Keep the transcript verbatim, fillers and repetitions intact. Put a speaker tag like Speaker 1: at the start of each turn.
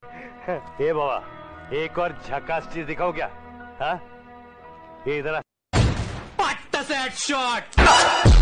Speaker 1: ए बाबा, एक और झकास चीज दिखाओ क्या? हाँ, ये इधर आ।
Speaker 2: पट्टा से हेडशॉट।